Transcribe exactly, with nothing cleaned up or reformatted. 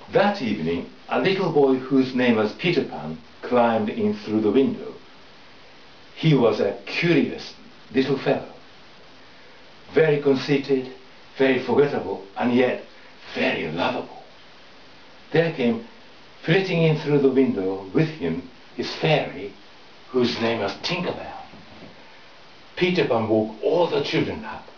That evening, a little boy whose name was Peter Pan climbed in through the window. He was a curious little fellow, very conceited, very forgettable, and yet very lovable. There came flitting in through the window with him his fairy, whose name was Tinker Bell. Peter Pan woke all the children up.